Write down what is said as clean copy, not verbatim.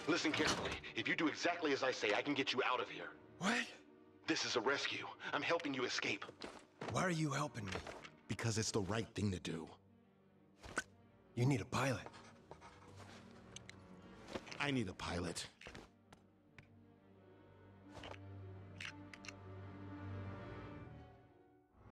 Listen carefully. If you do exactly as I say, I can get you out of here. What? This is a rescue. I'm helping you escape. Why are you helping me? Because it's the right thing to do. You need a pilot. I need a pilot.